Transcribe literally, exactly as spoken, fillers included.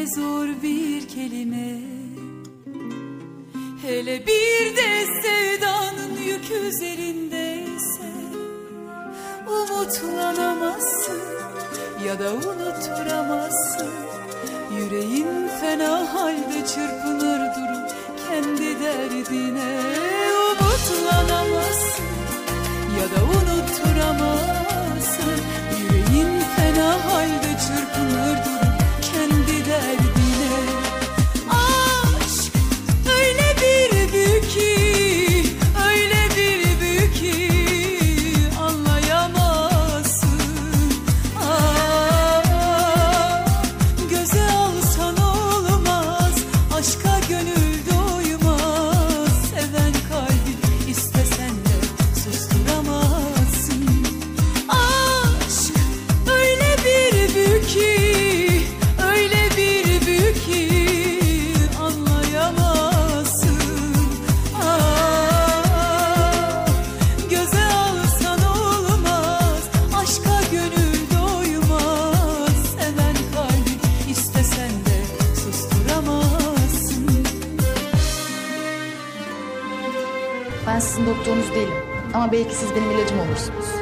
ne zor bir kelime. Hele bir de sevdanın yükü üzerindeyse, umutlanamazsın ya da unutturamazsın. Yüreğin fena halde çırpınır durur kendi derdine. Umutlanamazsın ya da unutturamazsın. Yüreğin fena halde çırpınır durur kendi derdine. Aşk öyle bir büyük ki, öyle bir büyük ki anlayamazsın. Aa, göze alsan olmaz, aşka gönül doymaz. Seven kalbin istesen de susturamazsın. Aşk öyle bir büyük ki, öyle bir büyük ki anlayamazsın. Aa, göze alsan olmaz, aşka gönül doymaz. Seven kalbin istesen de susturamazsın. Ben sizin doktorunuz değilim. Ama belki siz benim ilacım olursunuz.